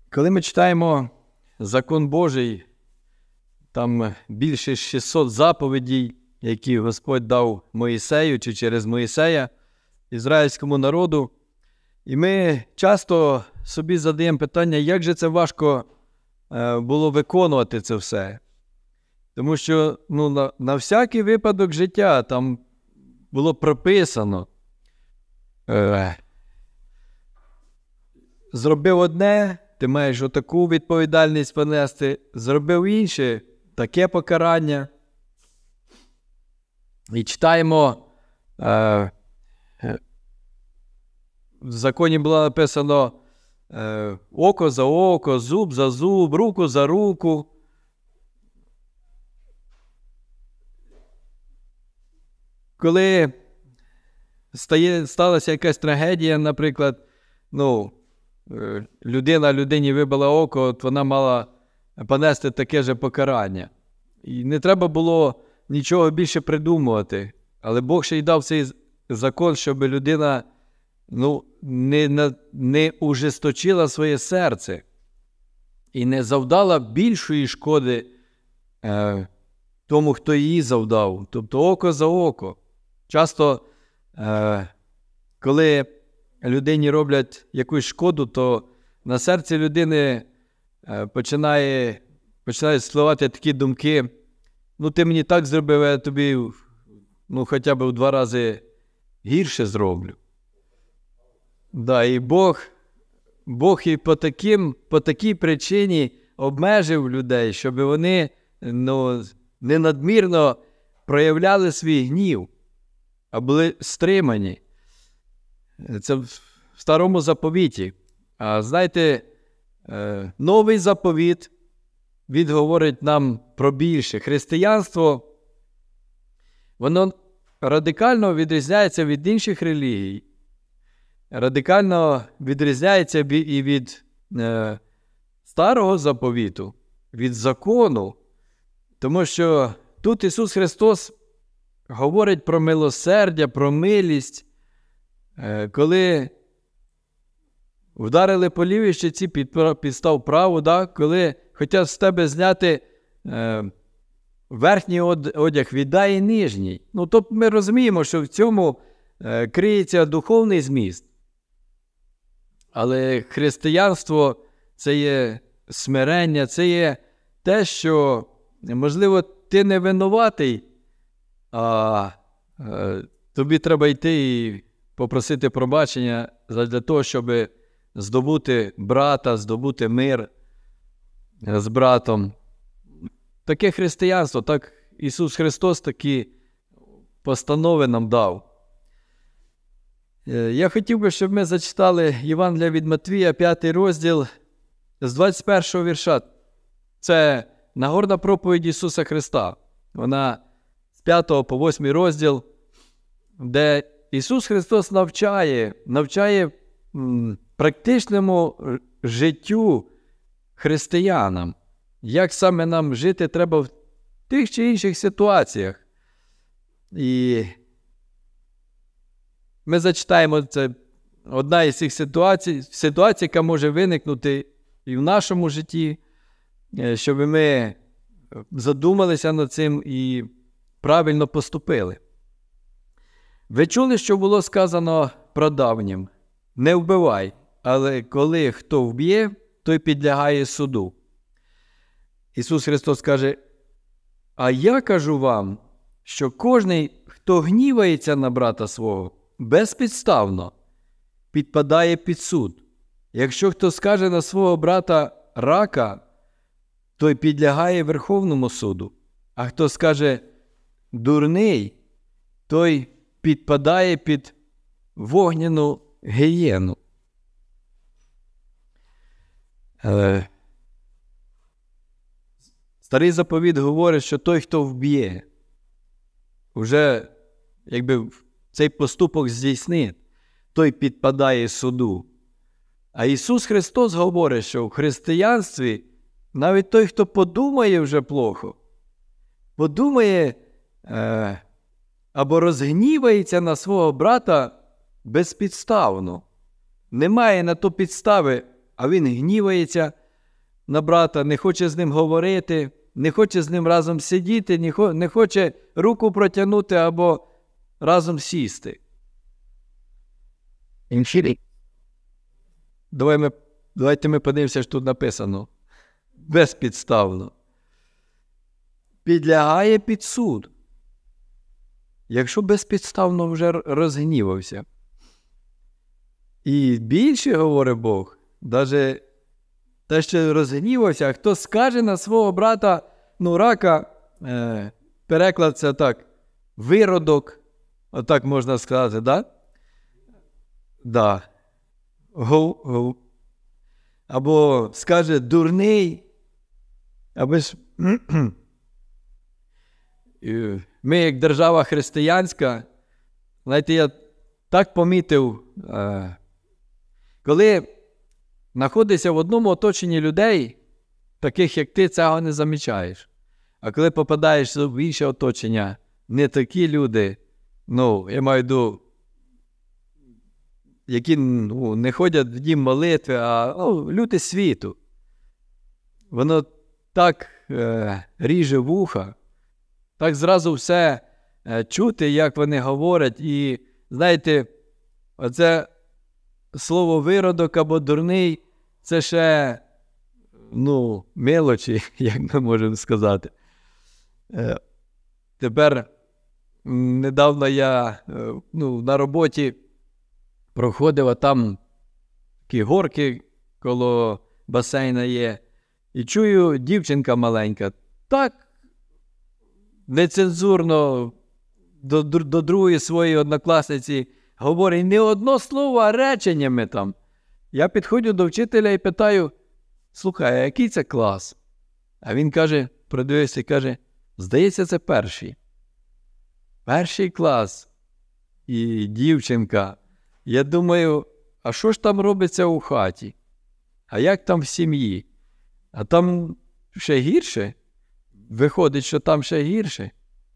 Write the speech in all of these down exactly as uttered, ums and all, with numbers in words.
Коли ми читаємо закон Божий, там більше шістсот заповідей, які Господь дав Моїсею чи через Моїсея ізраїльському народу. І ми часто собі задаємо питання, як же це важко е, було виконувати це все. Тому що ну, на, на всякий випадок життя там було прописано. Е, зробив одне, ти маєш отаку відповідальність понести, зробив інше, таке покарання. І читаємо, е, в законі було написано е, око за око, зуб за зуб, руку за руку. Коли стає, сталася якась трагедія, наприклад, ну, людина людині вибила око, от вона мала понести таке же покарання. І не треба було нічого більше придумувати. Але Бог ще й дав цей закон, щоб людина ну, не, не ужесточила своє серце і не завдала більшої шкоди е, тому, хто її завдав. Тобто око за око. Часто, е, коли людині роблять якусь шкоду, то на серці людини е, починає, починають спливати такі думки: ну, ти мені так зробив, я тобі ну, хоча б в два рази гірше зроблю. Да, і Бог, Бог і по, таким, по такій причині обмежив людей, щоб вони ну, не надмірно проявляли свій гнів, а були стримані. Це в Старому заповіті. А знаєте, новий заповіт, він говорить нам про більше. Християнство, воно радикально відрізняється від інших релігій. Радикально відрізняється і від е, Старого заповіту, від закону. Тому що тут Ісус Христос говорить про милосердя, про милість. Е, коли вдарили по лівій щоці, підстав праву, да? Коли хотять з тебе зняти е, верхній одяг, віддай і нижній. Ну, тобто ми розуміємо, що в цьому е, криється духовний зміст. Але християнство – це є смирення, це є те, що, можливо, ти не винуватий, а е, тобі треба йти і попросити пробачення для того, щоб здобути брата, здобути мир з братом. Таке християнство, так Ісус Христос такі постанови нам дав. Я хотів би, щоб ми зачитали Євангелія від Матвія, п'ятий розділ, з двадцять першого вірша. Це Нагорна проповідь Ісуса Христа. Вона з п'ятого по восьмий розділ, де Ісус Христос навчає, навчає м, практичному життю християнам. Як саме нам жити треба в тих чи інших ситуаціях. І ми зачитаємо, це одна із цих ситуацій, ситуацій, яка може виникнути і в нашому житті, щоб ми задумалися над цим і правильно поступили. Ви чули, що було сказано прадавнім: не вбивай, але коли хто вб'є, той підлягає суду. Ісус Христос каже: а я кажу вам, що кожний, хто гнівається на брата свого, безпідставно підпадає під суд. Якщо хто скаже на свого брата рака, той підлягає Верховному суду. А хто скаже дурний, той підпадає під вогняну гієну. Але Старий заповіт говорить, що той, хто вб'є, вже якби цей поступок здійснить, той підпадає суду. А Ісус Христос говорить, що в християнстві навіть той, хто подумає вже плохо, подумає е, або розгнівається на свого брата безпідставно, немає на то підстави, а він гнівається, на брата, не хоче з ним говорити, не хоче з ним разом сидіти, не хоче руку протягнути або разом сісти. Давай ми, давайте ми подивимося, що тут написано. Безпідставно. Підлягає під суд. Якщо безпідставно вже розгнівався. І більше, говорить Бог, навіть те, що розгнівався, хто скаже на свого брата, ну, рака, е, переклад це так, виродок, отак можна сказати, да? Да. Го, го. Або скаже дурний, або ж ми, як держава християнська, знаєте, я так помітив, е, коли знаходишся в одному оточенні людей, таких як ти, цього не замічаєш. А коли попадаєш в інше оточення, не такі люди, ну, я маю в виду, які ну, не ходять в дім молитви, а ну, люди світу. Воно так е, ріже вуха, так зразу все е, чути, як вони говорять. І, знаєте, оце слово виродок або дурний, це ще, ну, мелочі, як ми можемо сказати. Е, тепер, недавно я е, ну, на роботі проходив, а там такі горки коло басейна є. І чую, дівчинка маленька, так нецензурно до, до другої своєї однокласниці говорить не одно слово, а реченнями там. Я підходжу до вчителя і питаю, слухай, а який це клас? А він каже, продивився і каже, здається, це перший. Перший клас. І дівчинка. Я думаю, а що ж там робиться у хаті? А як там в сім'ї? А там ще гірше? Виходить, що там ще гірше.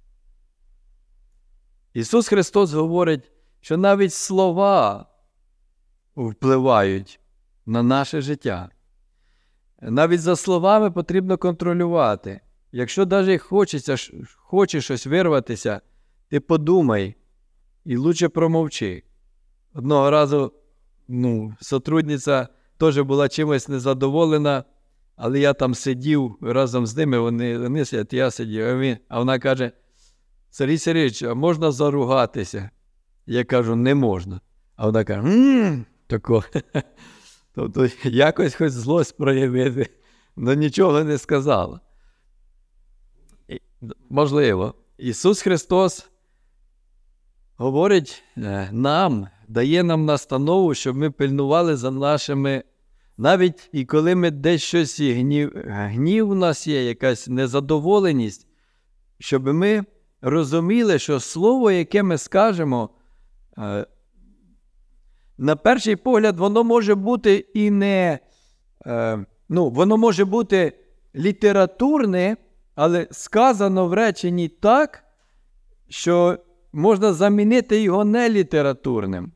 Ісус Христос говорить, що навіть слова впливають на наше життя. Навіть за словами потрібно контролювати. Якщо навіть хочеться, хочеш щось вирватися, ти подумай і лучше промовчи. Одного разу ну, сотрудниця теж була чимось незадоволена, але я там сидів разом з ними, вони, вони сидять, я сидів, а, він, а вона каже, Сергій Сергійович, а можна заругатися? Я кажу, не можна. А вона каже, ммм, тако. Тобто якось хоч злость проявити, але нічого не сказала. І, можливо, Ісус Христос говорить нам, дає нам настанову, щоб ми пильнували за нашими, навіть і коли ми десь щось, гнів, гнів у нас є, якась незадоволеність, щоб ми розуміли, що слово, яке ми скажемо, на перший погляд, воно може бути і не, ну, воно може бути літературне, але сказано в реченні так, що можна замінити його нелітературним.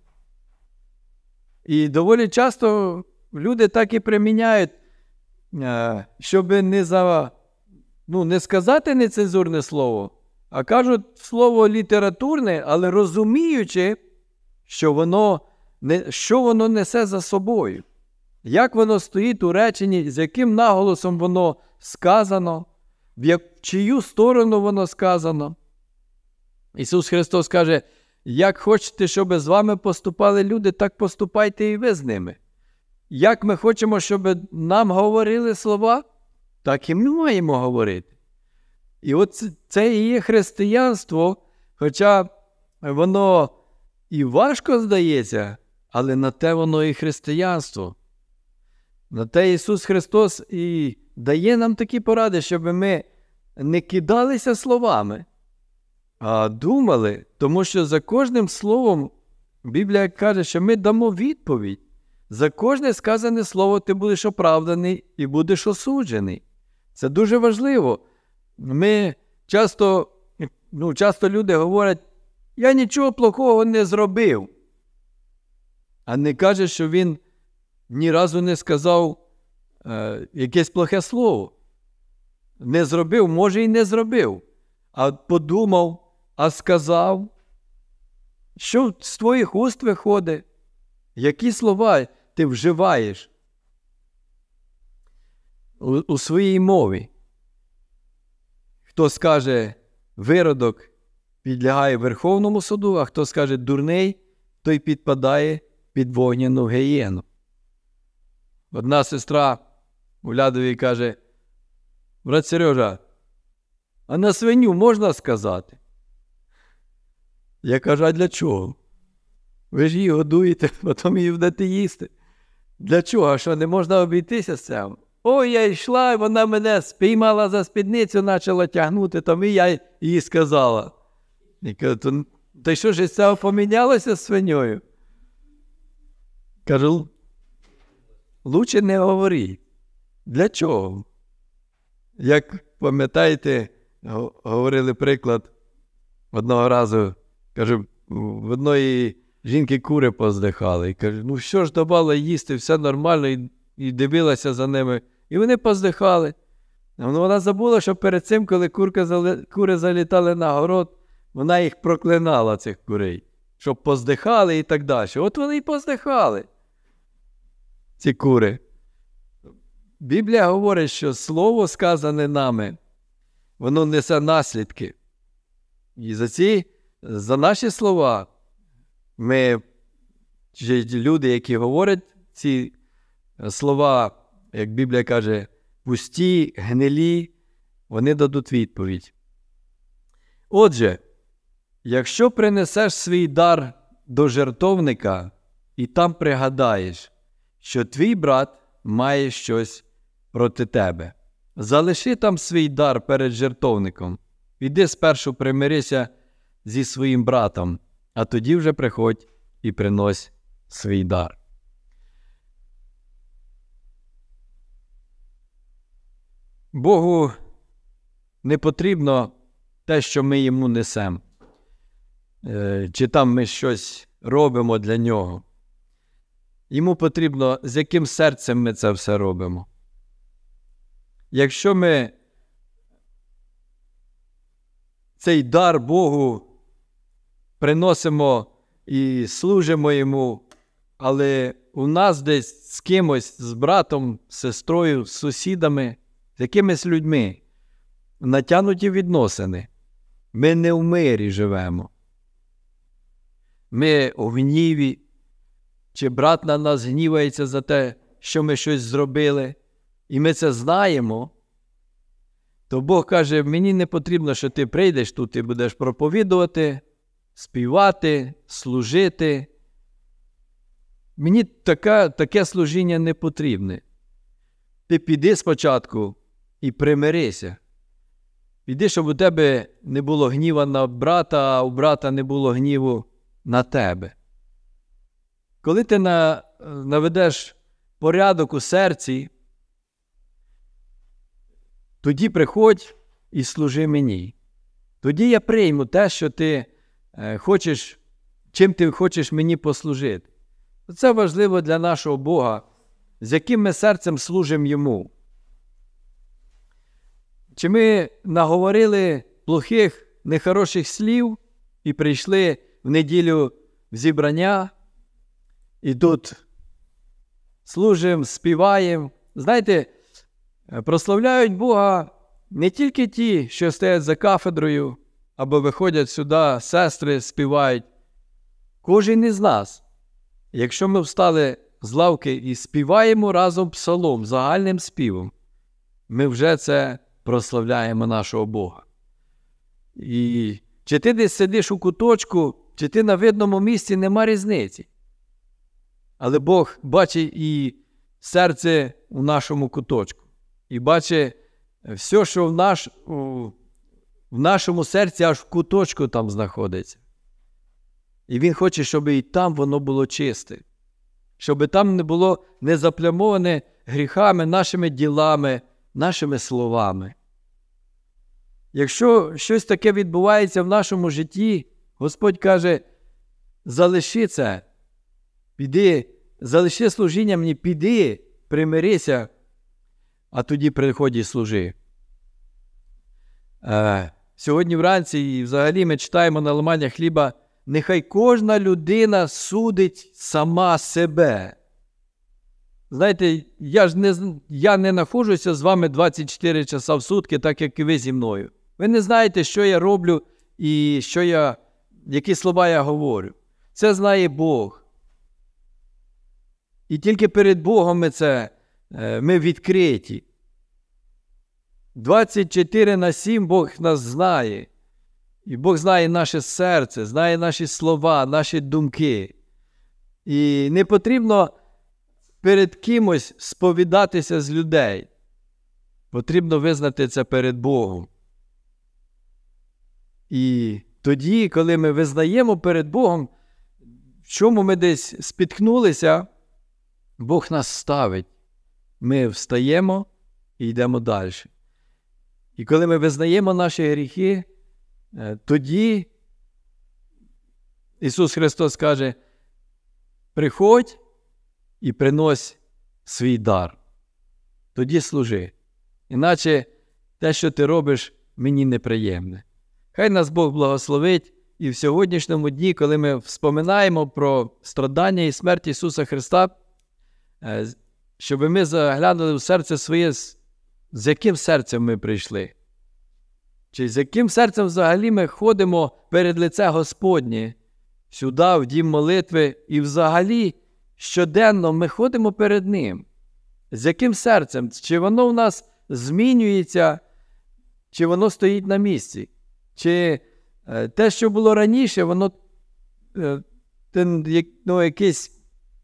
І доволі часто люди так і приміняють, щоб не, за, ну, не сказати нецензурне слово, а кажуть слово літературне, але розуміючи, що воно, не, що воно несе за собою. Як воно стоїть у реченні, з яким наголосом воно сказано, в як, чию сторону воно сказано. Ісус Христос каже, як хочете, щоб з вами поступали люди, так поступайте і ви з ними. Як ми хочемо, щоб нам говорили слова, так і ми маємо говорити. І от це і є християнство, хоча воно і важко здається, але на те воно і християнство. На те Ісус Христос і дає нам такі поради, щоб ми не кидалися словами, а думали, тому що за кожним словом Біблія каже, що ми дамо відповідь. За кожне сказане слово ти будеш оправданий і будеш осуджений. Це дуже важливо. Ми часто, ну, часто люди говорять, я нічого плохого не зробив. А не каже, що він ні разу не сказав е, якесь плохе слово. Не зробив, може і не зробив, а подумав, а сказав. Що з твоїх уст виходить? Які слова ти вживаєш у, у своїй мові? Хто скаже виродок підлягає Верховному суду, а хто скаже дурний, той підпадає під вогняну гієну. Одна сестра у Лядовій каже: брат Сережа, а на свиню можна сказати? Я кажу: а для чого? Ви ж її годуєте, потім її будете їсти. Для чого? А що, не можна обійтися з цим? Ой, я йшла, і вона мене спіймала за спідницю, почала тягнути, тому і я їй сказала. Я кажу: то, та що ж із цього помінялося з свиньою? Кажу: лучше не говори. Для чого? Як пам'ятаєте, говорили приклад одного разу, кажу, в одної жінки кури поздихали. І кажу: ну що ж, давала їсти, все нормально, і, і дивилася за ними. І вони поздихали. А вона забула, що перед цим, коли курка зали... кури залітали на город, вона їх проклинала, цих курей, щоб поздихали і так далі. От вони і поздихали, ці кури. Біблія говорить, що слово, сказане нами, воно несе наслідки. І за ці, за наші слова, ми, люди, які говорять ці слова, як Біблія каже, пусті, гнилі, вони дадуть відповідь. Отже, якщо принесеш свій дар до жертовника і там пригадаєш, що твій брат має щось проти тебе, залиши там свій дар перед жертовником. Піди спершу примирися зі своїм братом, а тоді вже приходь і принось свій дар. Богу не потрібно те, що ми йому несемо. Чи там ми щось робимо для нього. Йому потрібно, з яким серцем ми це все робимо. Якщо ми цей дар Богу приносимо і служимо йому, але у нас десь з кимось, з братом, з сестрою, з сусідами, з якимись людьми натягнуті відносини, ми не в мирі живемо. Ми у гніві, чи брат на нас гнівається за те, що ми щось зробили, і ми це знаємо, то Бог каже: мені не потрібно, що ти прийдеш тут і будеш проповідувати, співати, служити. Мені таке, таке служіння не потрібне. Ти піди спочатку і примирися. Піди, щоб у тебе не було гніва на брата, а у брата не було гніву на тебе. Коли ти на, наведеш порядок у серці, тоді приходь і служи мені. Тоді я прийму те, що ти е, хочеш, чим ти хочеш мені послужити. Це важливо для нашого Бога, з яким ми серцем служимо йому. Чи ми наговорили плохих, нехороших слів і прийшли в неділю в зібрання, і тут служимо, співаємо. Знаєте, прославляють Бога не тільки ті, що стоять за кафедрою, або виходять сюди, сестри співають. Кожен із нас, якщо ми встали з лавки і співаємо разом псалом, загальним співом, ми вже це прославляємо нашого Бога. І чи ти десь сидиш у куточку, чи ти на видному місці, нема різниці. Але Бог бачить і серце у нашому куточку. І бачить все, що в, наш, в нашому серці аж в куточку там знаходиться. І Він хоче, щоб і там воно було чисте. Щоб там не було не заплямоване гріхами, нашими ділами, нашими словами. Якщо щось таке відбувається в нашому житті, Господь каже: залиши це, піди, залиши служіння мені, піди, примирися а тоді приходь і служи. Е, сьогодні вранці і взагалі ми читаємо на ламання хліба: нехай кожна людина судить сама себе. Знаєте, я ж не, я не знаходжуся з вами двадцять чотири часа в сутки, так як і ви зі мною. Ви не знаєте, що я роблю і що я, які слова я говорю. Це знає Бог. І тільки перед Богом ми це, ми відкриті. двадцять чотири на сім Бог нас знає. І Бог знає наше серце, знає наші слова, наші думки. І не потрібно перед кимось сповідатися з людей. Потрібно визнати це перед Богом. І тоді, коли ми визнаємо перед Богом, в чому ми десь спіткнулися, Бог нас ставить. Ми встаємо і йдемо далі. І коли ми визнаємо наші гріхи, тоді Ісус Христос каже: приходь і принось свій дар. Тоді служи. Іначе те, що ти робиш, мені неприємне. Хай нас Бог благословить і в сьогоднішньому дні, коли ми вспоминаємо про страдання і смерть Ісуса Христа, щоб ми заглянули в серце своє, з яким серцем ми прийшли. Чи з яким серцем взагалі ми ходимо перед лице Господнє, сюди, в дім молитви, і взагалі щоденно ми ходимо перед Ним. З яким серцем? Чи воно в нас змінюється, чи воно стоїть на місці? Чи е, те, що було раніше, воно, е, ну, якісь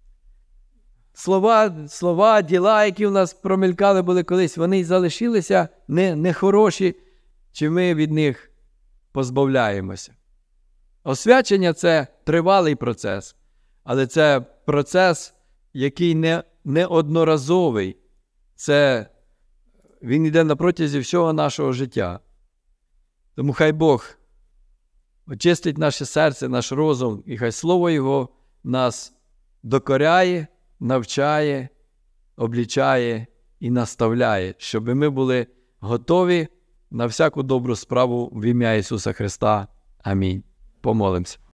слова, слова, діла, які в нас промелькали були колись, вони залишилися не, не хороші, чи ми від них позбавляємося? Освячення – це тривалий процес, але це процес, який не, не одноразовий. Це, він йде на протязі всього нашого життя. Тому хай Бог очистить наше серце, наш розум, і хай Слово Його нас докоряє, навчає, облічає і наставляє, щоб ми були готові на всяку добру справу в ім'я Ісуса Христа. Амінь. Помолимося.